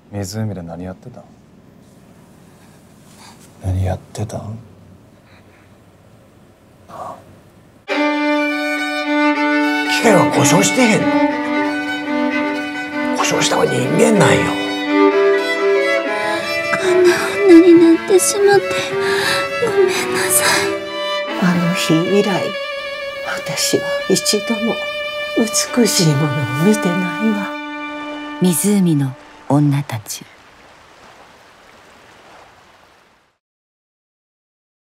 湖で何やってたん？何やってたん？ 機械は故障してへんの？故障したは人間なんよ。 こんな女になってしまってごめんなさい。 あの日以来、私は一度も美しいものを見てないわ。 湖の女たち。